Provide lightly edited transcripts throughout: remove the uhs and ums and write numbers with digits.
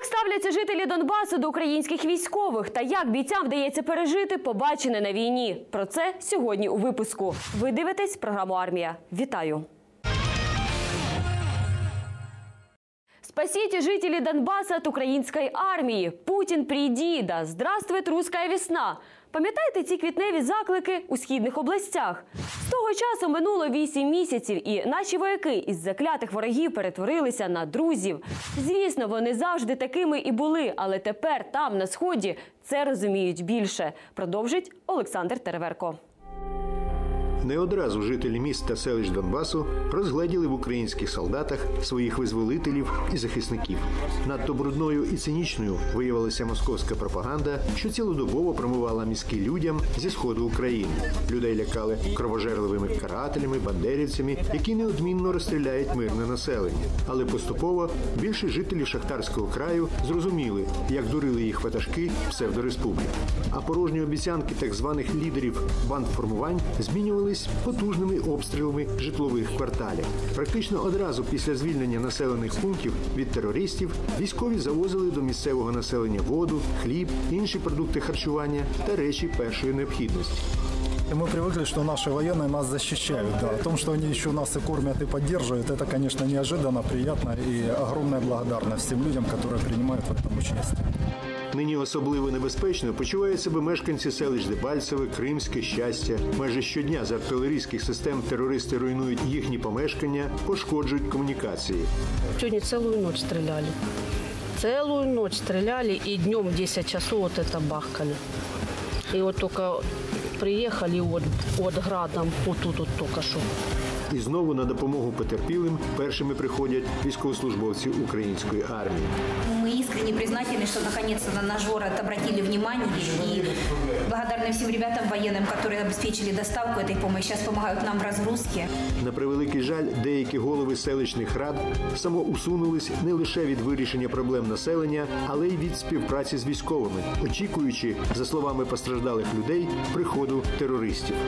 ставляться жителі Донбасу до українських військових та як бійцям вдається пережити побачене на війні? Про це сьогодні у випуску. Ви дивитесь програму «Армія». Вітаю! Спасите жителей Донбасса от української армії. Путін приди, да здравствует русская весна. Пам'ятаєте ці квітневі заклики у східних областях? З того часу минуло 8 місяців, і наші вояки із заклятих ворогів перетворилися на друзів. Звісно, вони завжди такими і були, але тепер там, на Сході, це розуміють більше. Продовжить Олександр Тереверко. Не одразу жителі міст та селищ Донбасу розгледіли в українських солдатах своїх визволителів і захисників. Надто брудною і цинічною виявилася московська пропаганда, що цілодобово промивала мізки людям зі сходу України. Людей лякали кровожерливими карателями, бандерівцями, які неодмінно розстріляють мирне населення. Але поступово більшість жителів Шахтарського краю зрозуміли, як дурили їх ватажки псевдореспублік. А порожні обіцянки так званих лідерів бандформувань змінювалися потужними обстрілами житлових кварталів. Практично одразу після звільнення населених пунктів від терористів військові завозили до місцевого населення воду, хліб, інші продукти харчування та речі першої необхідності. Мы привыкли, что наши военные нас защищают. Да. О том, что они еще нас и кормят, и поддерживают, это, конечно, неожиданно, приятно и огромная благодарность всем людям, которые принимают в этом участие. Нині особливо небезпечно почувають себе мешканці селищ Дебальцеве, Кримське, Щастя. Майже щодня з артилерійських систем терористи руйнують їхні помешкання, пошкоджують комунікації. Сьогодні цілу ніч стріляли. Цілу ніч стріляли і днем 10 часов вот это бахкали. І от тільки приїхали от градом, отут от тільки що. І знову на допомогу потерпілим першими приходять військовослужбовці української армії. Мы искренне признательны, что наконец-то на наш город обратили внимание и благодарны всем ребятам военным, которые обеспечили доставку этой помощи, сейчас помогают нам в разгрузке. На превеликий жаль, деякі голови селищних рад самоусунулись не лише від вирішення проблем населення, але й від співпраці з військовими, очікуючи, за словами постраждалих людей, приходу терористів.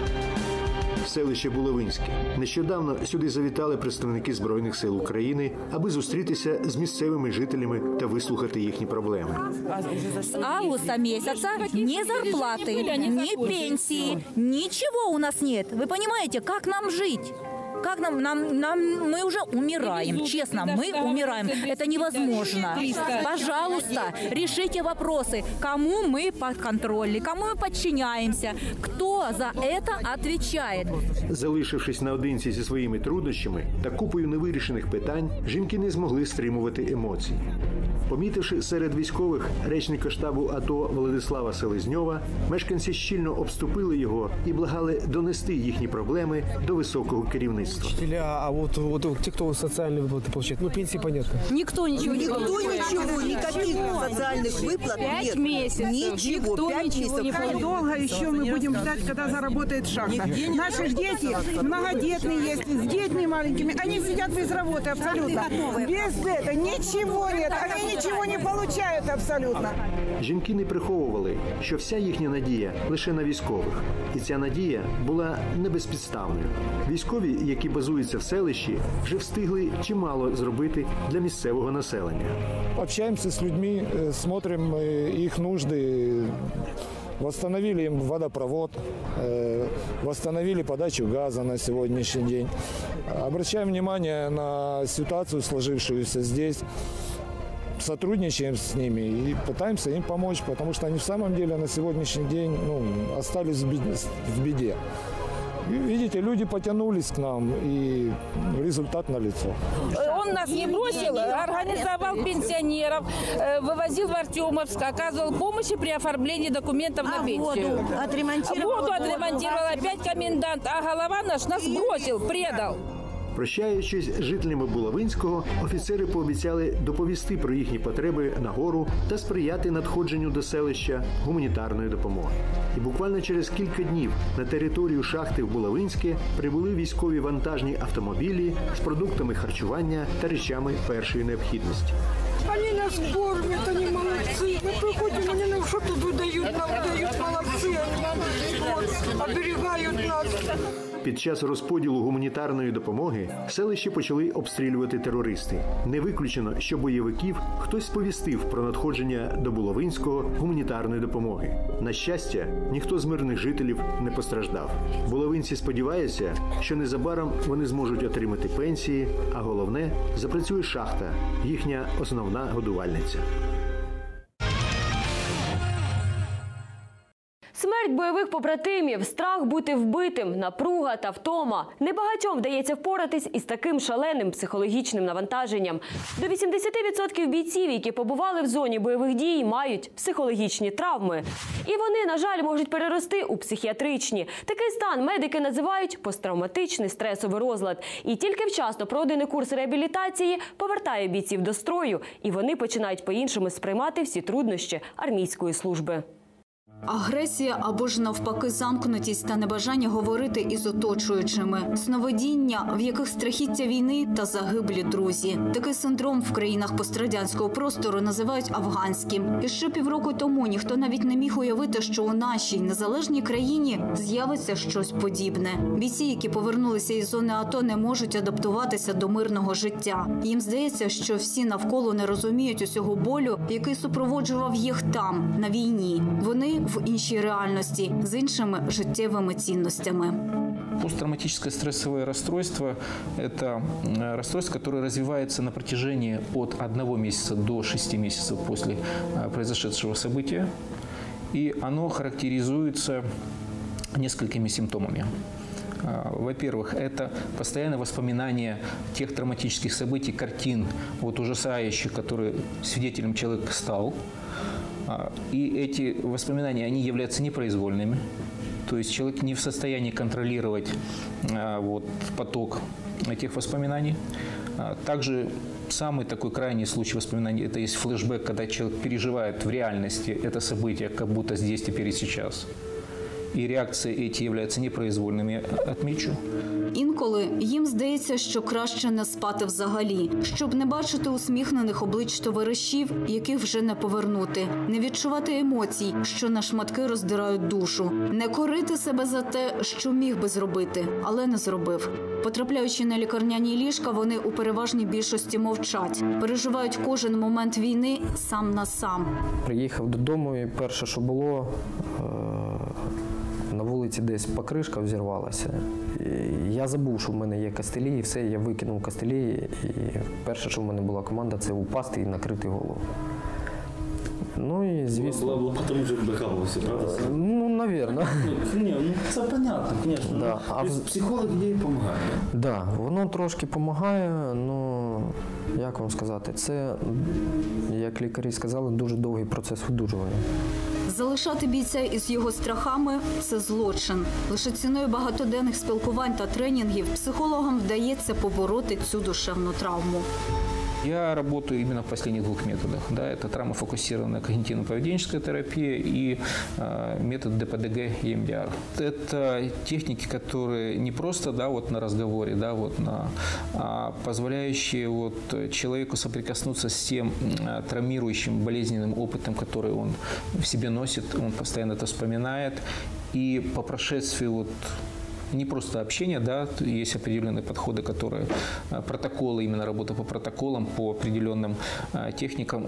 Селище Булавинське. Нещодавно сюди завітали представники Збройних сил України, аби зустрітися з місцевими жителями та вислухати їхні проблеми. С августа месяца ни зарплаты, ни пенсии, ничего у нас нет. Вы понимаете, как нам жить? Как мы уже умираем, честно, мы умираем. Это невозможно. Пожалуйста, решите вопросы, кому мы подконтрольны, кому мы подчиняемся, кто за это отвечает. Залишившись наодинці зі своїми труднощами та купою невирішених питань, жінки не змогли стримувати емоцій. Помітивши серед військових речника штабу АТО Владислава Селезньова, мешканці щільно обступили його і благали донести їхні проблеми до високого керівництва. А вот те, кто социальные выплаты получает, ну пенсии понятно. Никто ничего не получает. Никаких социальных выплат нет. 5 месяцев. Ничего, 5 месяцев. Как долго еще мы будем ждать, когда заработает шахта? Наши дети многодетные есть, с детьми маленькими, они сидят без работы абсолютно. Без этого ничего нет, они ничего не получают абсолютно. Жінки не приховували, що вся їхня надія лише на військових. І ця надія була не безпідставною. Військові, які базуються в селищі, вже встигли чимало зробити для місцевого населення. Общаемся с людьми, смотрим их нужды. Восстановили им водопровод, восстановили подачу газа на сегодняшний день. Обращаем внимание на ситуацию, сложившуюся здесь. Сотрудничаем с ними и пытаемся им помочь, потому что они в самом деле на сегодняшний день остались в беде. И, видите, люди потянулись к нам, и результат налицо. Он нас не бросил, организовал пенсионеров, вывозил в Артемовск, оказывал помощь при оформлении документов на пенсию. Воду отремонтировал опять комендант, а голова нас бросил, предал. Прощаючись з жителями Булавинського, офіцери пообіцяли доповісти про їхні потреби нагору та сприяти надходженню до селища гуманітарної допомоги. І буквально через кілька днів на територію шахти в Булавинське прибули військові вантажні автомобілі з продуктами харчування та речами першої необхідності. Они нас кормят, они молодцы. Мы приходим, они нам что-то выдают, нам дают, молодцы. Они оберегают нас. Під час розподілу гуманітарної допомоги селище почали обстрілювати терористи. Не виключено, що бойовиків хтось сповістив про надходження до Буловинського гуманітарної допомоги. На щастя, ніхто з мирних жителів не постраждав. Буловинці сподіваються, що незабаром вони зможуть отримати пенсії, а головне – запрацює шахта, їхня основна годувальниця. Смерть бойових побратимів, страх бути вбитим, напруга та втома. Небагатьом вдається впоратись із таким шаленим психологічним навантаженням. До 80% бійців, які побували в зоні бойових дій, мають психологічні травми. І вони, на жаль, можуть перерости у психіатричні. Такий стан медики називають посттравматичний стресовий розлад. І тільки вчасно пройдений курс реабілітації повертає бійців до строю, і вони починають по-іншому сприймати всі труднощі армійської служби. Агресія або ж навпаки замкнутість та небажання говорити із оточуючими. Сновидіння, в яких страхіття війни та загиблі друзі. Такий синдром в країнах пострадянського простору називають афганським. І ще півроку тому ніхто навіть не міг уявити, що у нашій незалежній країні з'явиться щось подібне. Бійці, які повернулися із зони АТО, не можуть адаптуватися до мирного життя. Їм здається, що всі навколо не розуміють усього болю, який супроводжував їх там, на війні. Вони в іншій реальності, з іншими життєвими цінностями. Посттравматическое стрессовое расстройство – это расстройство, которое развивается на протяжении от 1 месяца до 6 месяцев после произошедшего события. И оно характеризуется несколькими симптомами. Во-первых, это постоянное воспоминание тех травматических событий, картин, ужасающих, которые свидетелем человек стал. И эти воспоминания, они являются непроизвольными. То есть человек не в состоянии контролировать поток этих воспоминаний. Также самый такой крайний случай воспоминаний – это есть флешбэк, когда человек переживает в реальности это событие, как будто здесь, теперь и сейчас. І реакції эти являються непроизвольними, отмічу. Інколи їм здається, що краще не спати взагалі, щоб не бачити усміхнених облич товаришів, яких вже не повернути, не відчувати емоцій, що на шматки роздирають душу, не корити себе за те, що міг би зробити, але не зробив. Потрапляючи на лікарняні ліжка, вони у переважній більшості мовчать, переживають кожен момент війни сам на сам. Приїхав додому і перше, що було, на вулиці десь покришка взірвалася. І я забув, що в мене є кастелі, і все, я викинув кастелі. І перше, що в мене була команда, це упасти і накрити голову. Ну і, звісно... Було тому, що вдихалося, правда? Ну, навірно. Ні, це понятно, звісно. Да. Психолог їй допомагає. Так, да, воно трошки допомагає, але, як вам сказати, це, як лікарі сказали, дуже довгий процес одужування. Залишати бійця із його страхами – це злочин. Лише ціною багатоденних спілкувань та тренінгів психологам вдається побороти цю душевну травму. Я работаю именно в последних 2 методах. Да, это травмофокусированная когнитивно-поведенческая терапия и метод ДПДГ и МДР. Это техники, которые не просто на разговоре, а позволяющие человеку соприкоснуться с тем травмирующим, болезненным опытом, который он в себе носит, он постоянно это вспоминает. И по прошествии не просто общение, да, есть определенные подходы, которые протоколы, именно работа по протоколам, по определенным техникам.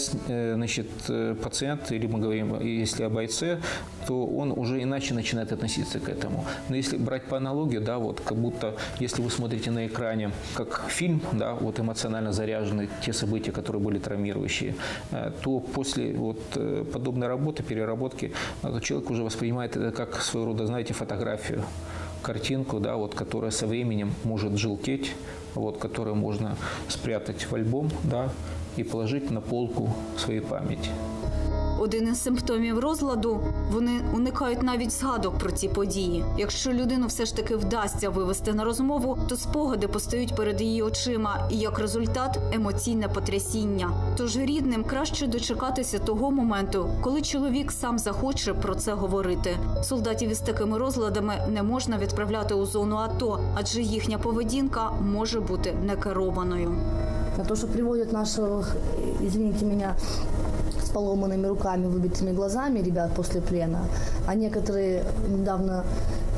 Пациент, или мы говорим, если о бойце, то он уже иначе начинает относиться к этому. Но если брать по аналогии, да, как будто, если вы смотрите на экране, как фильм, да, эмоционально заряжены те события, которые были травмирующие, то после подобной работы, переработки, человек уже воспринимает это как своего рода, знаете, фотографию. Картинку, да, которая со временем может желтеть, которую можно спрятать в альбом, да, и положить на полку своей памяти. Один із симптомів розладу – вони уникають навіть згадок про ці події. Якщо людину все ж таки вдасться вивести на розмову, то спогади постають перед її очима і, як результат, емоційне потрясіння. Тож рідним краще дочекатися того моменту, коли чоловік сам захоче про це говорити. Солдатів із такими розладами не можна відправляти у зону АТО, адже їхня поведінка може бути некерованою. На то, что приводят наших, извините меня, с поломанными руками, выбитыми глазами ребят после плена, а некоторые недавно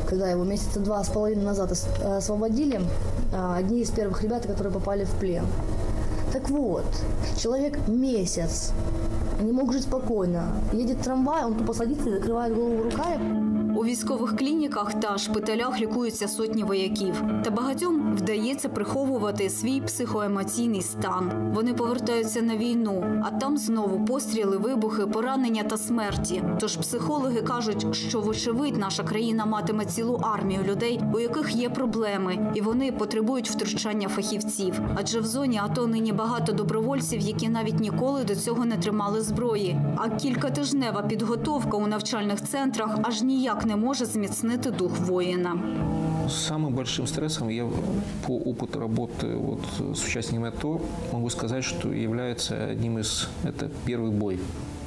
когда его месяца 2,5 назад освободили, одни из первых ребят, которые попали в плен. Так вот, человек месяц не мог жить спокойно. Едет трамвай, он тупо садится и закрывает голову руками. У військових клініках та шпиталях лікуються сотні вояків. Та багатьом вдається приховувати свій психоемоційний стан. Вони повертаються на війну, а там знову постріли, вибухи, поранення та смерті. Тож психологи кажуть, що вочевидь наша країна матиме цілу армію людей, у яких є проблеми, і вони потребують втручання фахівців. Адже в зоні АТО нині багато добровольців, які навіть ніколи до цього не тримали зброї. А кількатижнева підготовка у навчальних центрах аж ніяк не може зміцнити дух воїна. Самым большим стрессом я по опыту работы с участниками АТО могу сказать, что является одним из – это первый бой.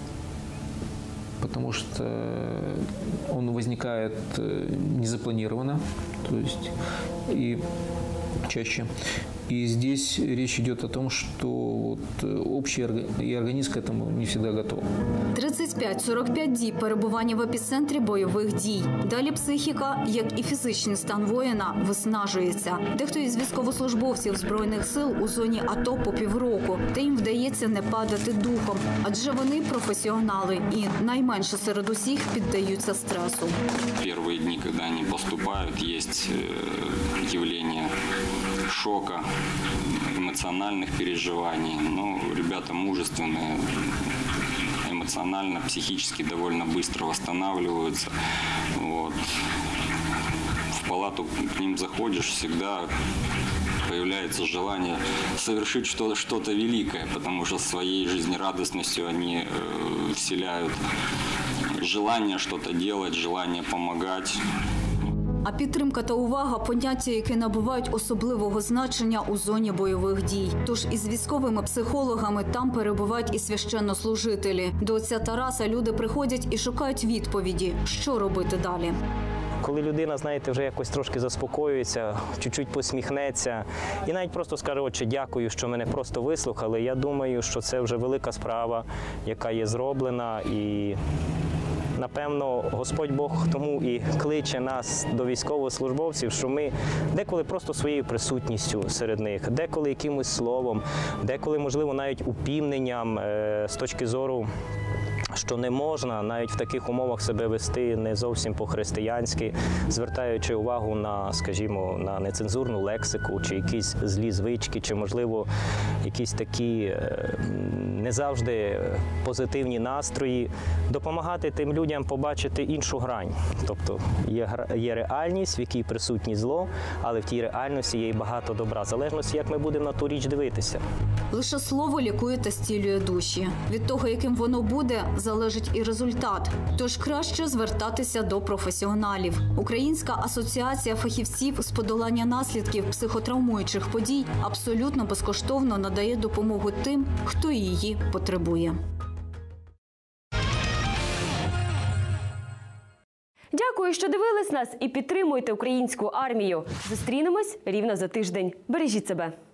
Потому что он возникает незапланированно, то есть и чаще. И здесь речь идет о том, что общий организм к этому не всегда готов. 35-45 діб перебування в епіцентрі бойових дій. Далі психіка, як і фізичний стан воїна, виснажується. Дехто із військовослужбовців Збройних сил у зоні АТО по півроку. Та їм вдається не падати духом. Адже вони професіонали і найменше серед усіх піддаються стресу. Перші дні, коли вони поступають, є явлення шока, эмоциональных переживаний. Но ребята мужественные, эмоционально, психически довольно быстро восстанавливаются. Вот. В палату к ним заходишь, всегда появляется желание совершить что-то великое, потому что своей жизнерадостностью они вселяют желание что-то делать, желание помогать. А підтримка та увага – поняття, які набувають особливого значення у зоні бойових дій. Тож із військовими психологами там перебувають і священнослужителі. До отця Тараса люди приходять і шукають відповіді, що робити далі. Коли людина, знаєте, вже якось трошки заспокоюється, чуть-чуть посміхнеться і навіть просто скаже: «Отче, дякую, що мене просто вислухали», я думаю, що це вже велика справа, яка є зроблена. І напевно, Господь Бог тому і кличе нас до військовослужбовців, що ми деколи просто своєю присутністю серед них, деколи якимось словом, деколи, можливо, навіть упівненням з точки зору, що не можна навіть в таких умовах себе вести не зовсім по-християнськи, звертаючи увагу на, скажімо, на нецензурну лексику, чи якісь злі звички, чи, можливо, якісь такі не завжди позитивні настрої, допомагати тим людям побачити іншу грань. Тобто є реальність, в якій присутнє зло, але в тій реальності є і багато добра, в залежності, як ми будемо на ту річ дивитися. Лише слово лікує та зцілює душі. Від того, яким воно буде, залежить і результат. Тож краще звертатися до професіоналів. Українська асоціація фахівців з подолання наслідків психотравмуючих подій абсолютно безкоштовно надає допомогу тим, хто її потребує. Дякую, що дивились нас і підтримуєте українську армію. Зустрінемось рівно за тиждень. Бережіть себе.